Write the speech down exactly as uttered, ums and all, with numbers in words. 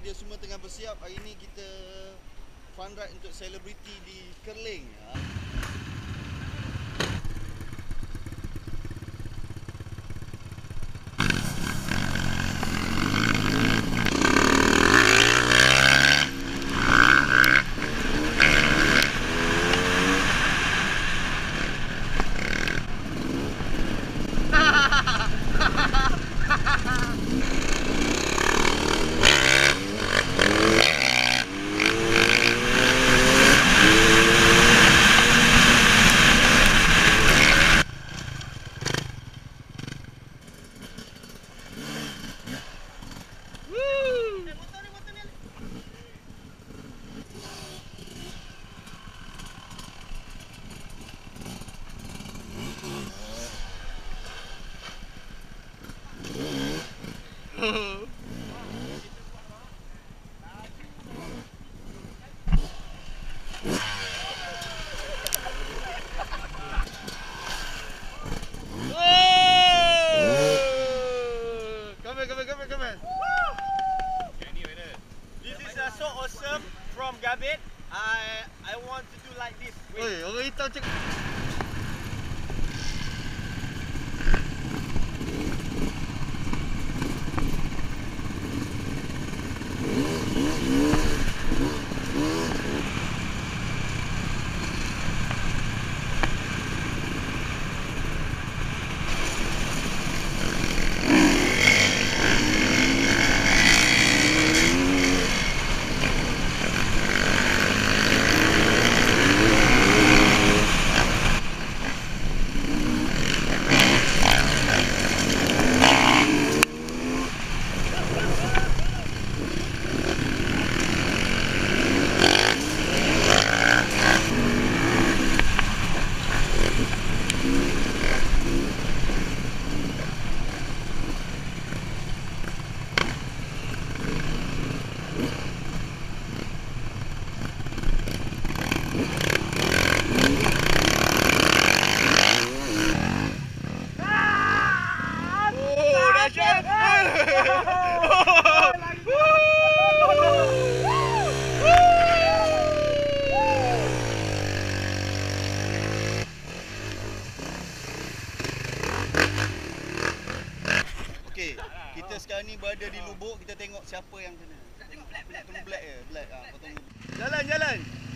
dia semua tengah bersiap. Hari ni kita fun ride untuk selebriti di Kerling. Ha. So awesome from Gabit. I I want to do like this. Oi, orang hitam cek. Okey, kita sekarang ni berada di Lubuk, kita tengok siapa yang kena. Tengok black black tunggu black je, black ah, potong. Jalan jalan.